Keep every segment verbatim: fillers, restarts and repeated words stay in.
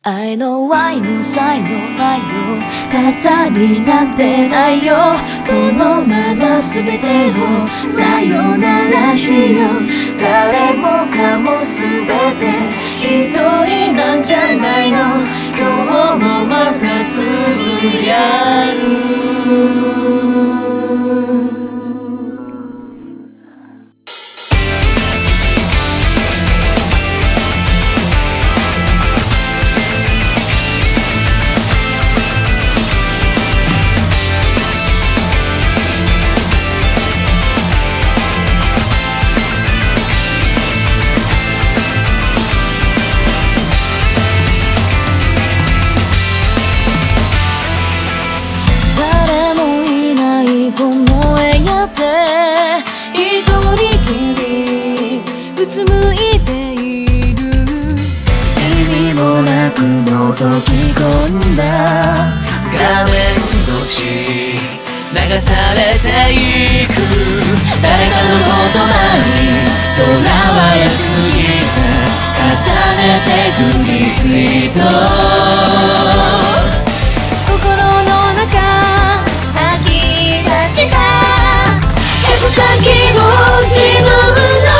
愛の愛の才能ないよ、飾りなんてないよ、このまま全てをさよならしよう。誰もかも全て一人なんじゃないの、今日もまたつぶやく。うつむいている、意味もなく覗き込んだ画面越し流されていく、誰かの言葉にとらわれすぎて重ねてくリツイート、心の中吐き出した行く先も自分の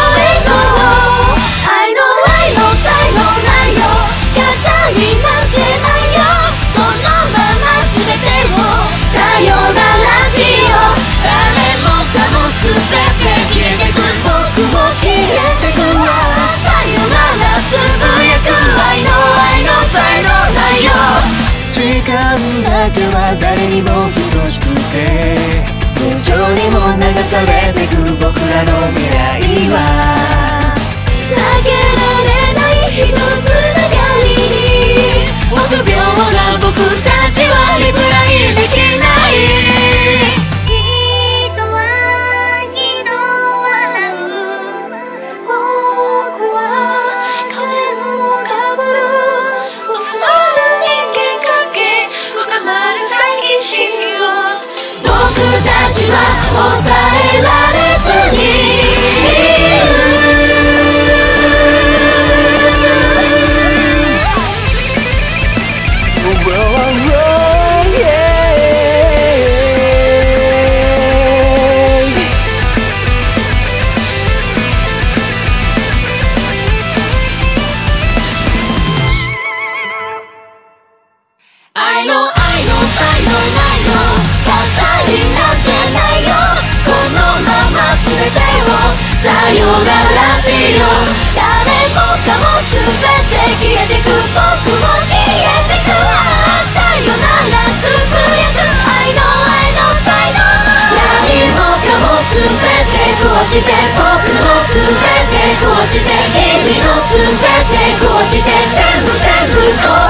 時間だけは誰にも等しくて、無情にも流されてく僕らの未来は避けられない一つながりに、臆病な僕たちはリプライできない。人は人を笑う、僕は仮面をかぶる、収まる人間関係深まる最近心を、僕たちは抑えられずにいる。愛の愛の才能ないよ、飾りなんてないよ、このまま全てをさよならしよう。誰もかも全て消えてく、僕も消えてく、さよならつぶやく、愛の愛の才能、何もかも全て壊して、僕も全て壊して、君の全て壊して、全部全部壊して